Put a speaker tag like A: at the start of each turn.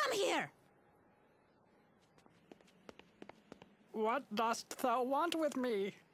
A: Come here!
B: What dost thou want with me?